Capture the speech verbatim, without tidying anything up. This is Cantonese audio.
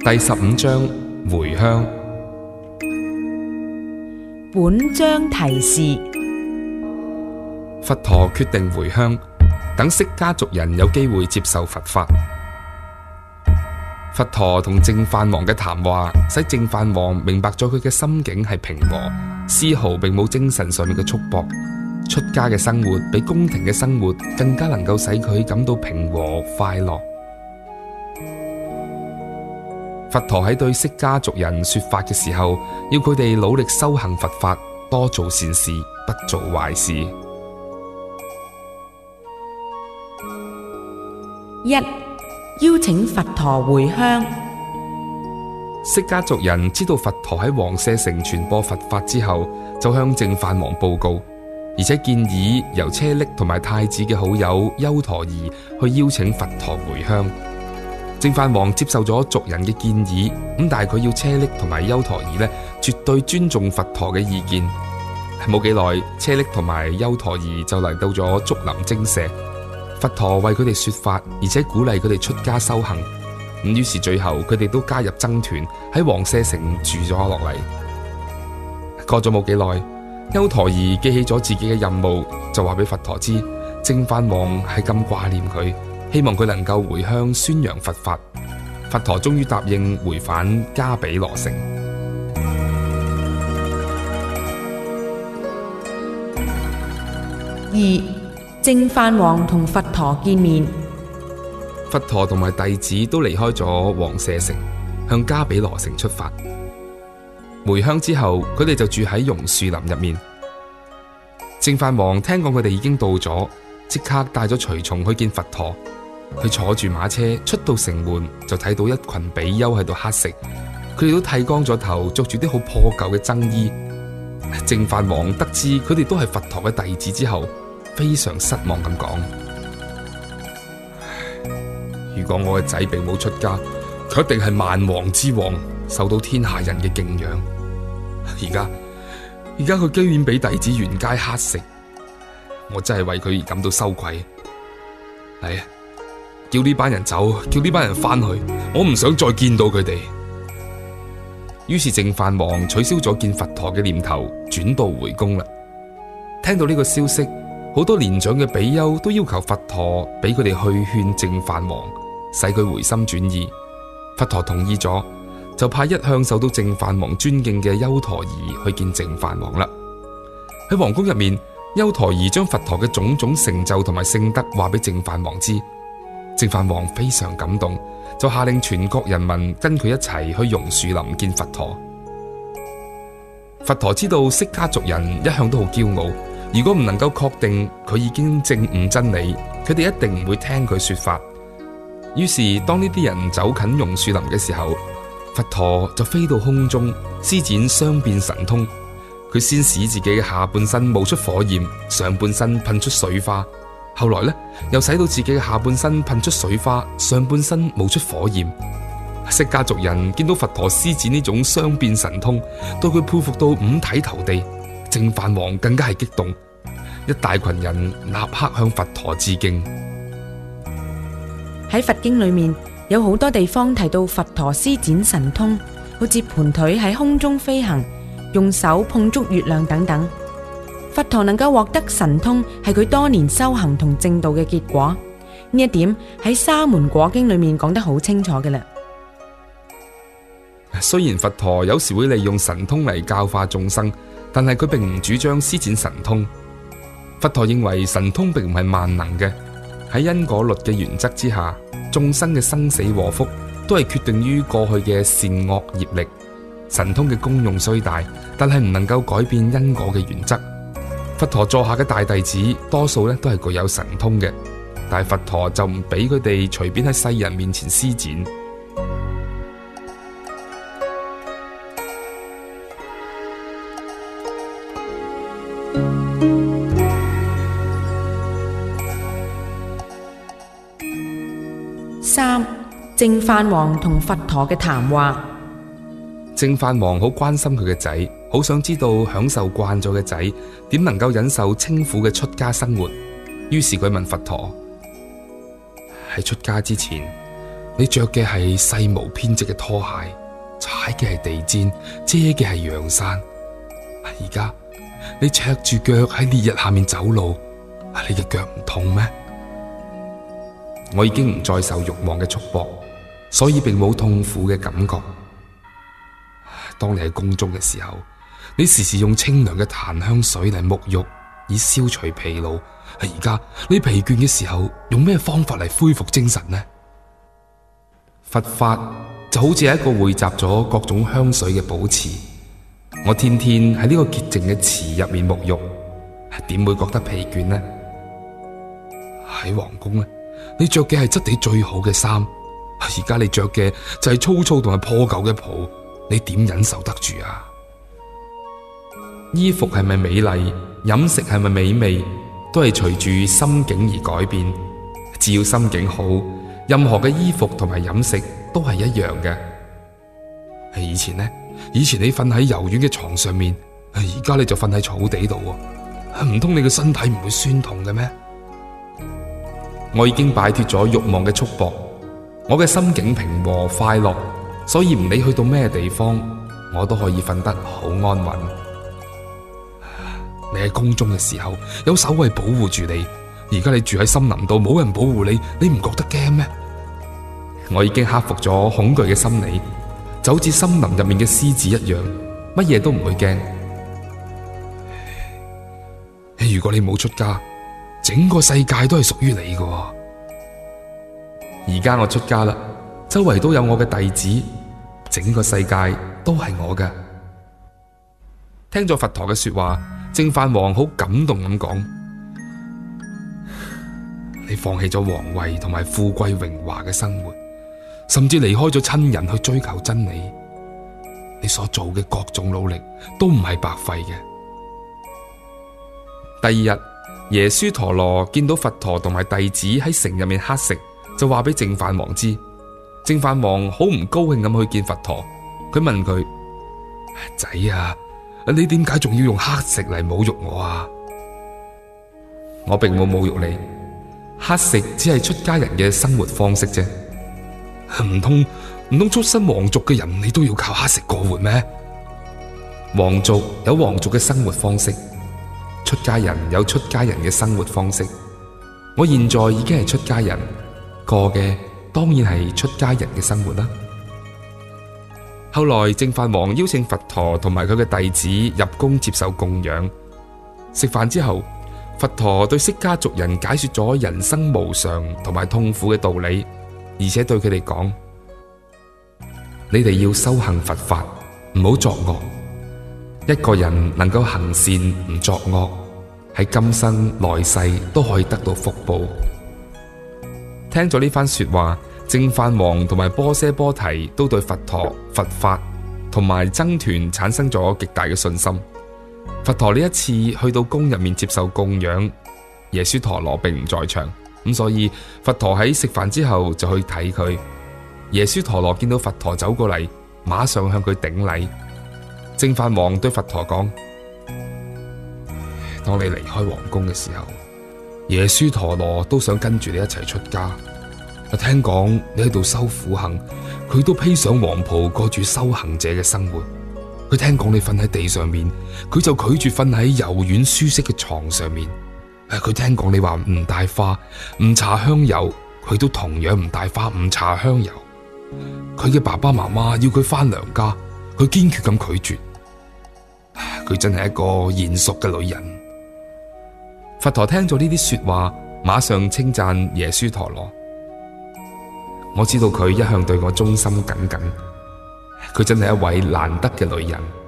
第十五章回鄉。 本章提示： 佛陀決定回鄉，等釋迦族人有機會接受佛法。佛陀同淨飯王嘅談話，使淨飯王明白咗佢嘅心境係平和，絲毫並冇精神上面嘅束縛。出家嘅生活比宮廷嘅生活更加能夠使佢感到平和快樂。佛陀喺對釋迦族人說法嘅時候，要佢哋努力修行佛法，多做善事，不做壞事。 一、邀請佛陀回鄉。 釋迦族人知道佛陀喺王舍城傳播佛法之後，就向淨飯王報告，而且建議由車匿同埋太子嘅好友優陀夷去邀請佛陀回鄉。淨飯王接受咗族人嘅建議，咁但係佢要車匿同埋優陀夷呢，絕對尊重佛陀嘅意見。冇幾耐，車匿同埋優陀夷就嚟到咗竹林精舍，佛陀為佢哋說法，而且鼓勵佢哋出家修行。咁於是最後佢哋都加入僧團，喺王舍城住咗落嚟。過咗冇幾耐，優陀夷記起咗自己嘅任務，就話俾佛陀知，淨飯王係咁掛念佢，希望佢能夠回鄉宣揚佛法。佛陀終於答應回返迦毗羅城。 二、淨飯王同佛陀見面。 佛陀同埋弟子都離開咗王舍城，向迦毗羅城出發。回鄉之後，佢哋就住喺榕樹林入面。淨飯王聽講佢哋已經到咗，即刻帶咗隨從去見佛陀。佢坐住馬車出到城門，就睇到一群比丘喺度乞食，佢哋都剃光咗頭，着住啲好破舊嘅僧衣。淨飯王得知佢哋都係佛陀嘅弟子之後，非常失望咁講：如果我嘅仔並冇出家，佢一定係萬王之王，受到天下人嘅敬仰。而家而家佢居然俾弟子沿街乞食，我真係為佢而感到羞愧。嚟啊，叫呢班人走，叫呢班人翻去，我唔想再見到佢哋。於是淨飯王取消咗見佛陀嘅念頭，轉道回宮啦。聽到呢個消息，好多年長嘅比丘都要求佛陀俾佢哋去勸淨飯王，使佢回心轉意。佛陀同意咗，就派一向受到淨飯王尊敬嘅優陀夷去見淨飯王啦。喺皇宮入面，優陀夷將佛陀嘅種種成就同埋聖德話俾淨飯王知。淨飯王非常感動，就下令全國人民跟佢一齊去榕樹林見佛陀。佛陀知道釋迦族人一向都好驕傲，如果唔能夠確定佢已經證悟真理，佢哋一定唔會聽佢說法。於是當呢啲人走近榕樹林嘅時候，佛陀就飛到空中，施展雙變神通。佢先使自己嘅下半身冒出火焰，上半身噴出水花。後來呢，又使到自己嘅下半身噴出水花，上半身冒出火焰。釋迦族人見到佛陀施展呢種雙變神通，對佢佩服到五體投地。淨飯王更加係激動，一大群人立刻向佛陀致敬。 喺佛經裏面有好多地方提到佛陀施展神通，好似盤腿喺空中飛行，用手碰觸月亮等等。佛陀能夠獲得神通，係佢多年修行同正道嘅結果。呢一點喺沙門果經裏面講得好清楚嘅啦。 雖然佛陀有時會利用神通嚟教化眾生，但係佢並唔主張施展神通。佛陀認為神通並唔係萬能嘅，喺因果律嘅原則之下，眾生嘅生死禍福都係決定於過去嘅善惡業力。神通嘅功用雖大，但係唔能夠改變因果嘅原則。佛陀座下嘅大弟子多數咧都係具有神通嘅，但係佛陀就唔俾佢哋隨便喺世人面前施展。 三、淨飯王同佛陀嘅談話。 淨飯王好關心佢嘅仔，好想知道享受慣咗嘅仔點能夠忍受清苦嘅出家生活。於是佢問佛陀：喺出家之前， 你着嘅係細毛編織嘅拖鞋，踩嘅係地氈，遮嘅係陽傘。而家你赤住腳喺烈日下面走路，你嘅腳唔痛咩？我已經唔再受慾望嘅束縛，所以並冇痛苦嘅感覺。當你喺宮中嘅時候，你時時用清涼嘅檀香水嚟沐浴，以消除疲勞。而家你疲倦嘅時候，用咩方法嚟恢復精神呢？佛法就好似係一個匯集咗各種香水嘅寶池，我天天喺呢個潔淨嘅池入面沐浴，點會覺得疲倦呢？喺皇宮呢，你着嘅係質地最好嘅衫，而家你着嘅就係粗糙同埋破舊嘅袍，你點忍受得住啊？衣服係咪美麗，飲食係咪美味，都係隨住心境而改變。只要心境好，任何嘅衣服同埋飲食都係一樣嘅。以前呢，以前你瞓喺柔軟嘅床上面，而家你就瞓喺草地度，唔通你嘅身體唔會酸痛嘅咩？我已經擺脫咗慾望嘅束縛，我嘅心境平和快樂，所以唔理去到咩地方，我都可以瞓得好安穩。你喺宮中嘅時候，有守衛保護住你，而家你住喺森林度，冇人保護你，你唔覺得驚咩？我已經克服咗恐懼嘅心理，就好似森林入面嘅獅子一樣，乜嘢都唔會驚。如果你冇出家，整個世界都係屬於你嘅。而家我出家啦，周圍都有我嘅弟子，整個世界都係我嘅。聽咗佛陀嘅說話，淨飯王好感動咁講：你放棄咗皇位同埋富貴榮華嘅生活，甚至離開咗親人去追求真理，你所做嘅各種努力都唔係白費嘅。第二日，耶輸陀羅見到佛陀同埋弟子喺城入面乞食，就話俾淨飯王知。淨飯王好唔高興咁去見佛陀，佢問佢：仔啊，你點解仲要用乞食嚟侮辱我啊？我並冇侮辱你，乞食只係出家人嘅生活方式啫。唔通唔通出身皇族嘅人，你都要靠乞食過活咩？皇族有皇族嘅生活方式，出家人有出家人嘅生活方式。我現在已經係出家人，過嘅當然係出家人嘅生活啦。後來淨飯王邀請佛陀同埋佢嘅弟子入宮接受供養。食飯之後，佛陀對釋迦族人解說咗人生無常同埋痛苦嘅道理，而且對佢哋講：你哋要修行佛法，唔好作惡。一個人能夠行善唔作惡，喺今生來世都可以得到福報。聽咗呢番說話，淨飯王同埋波闍波提都對佛陀、佛法同埋僧團產生咗極大嘅信心。佛陀呢一次去到宮入面接受供養，耶輸陀羅並唔在場，咁所以佛陀喺食飯之後就去睇佢。耶輸陀羅見到佛陀走過嚟，馬上向佢頂禮。淨飯王對佛陀講：當你離開皇宮嘅時候，耶輸陀羅都想跟住你一齊出家。聽講你喺度修苦行，佢都披上黃袍過住修行者嘅生活。佢聽講你瞓喺地上面，佢就拒絕瞓喺柔軟舒適嘅床上面。佢聽講你話唔帶花唔搽香油，佢都同樣唔帶花唔搽香油。佢嘅爸爸媽媽要佢翻娘家，佢堅決咁拒絕。佢真係一個賢淑嘅女人。佛陀聽咗呢啲說話，馬上稱讚耶輸陀羅。我知道佢一向對我忠心耿耿，佢真係一位難得嘅女人。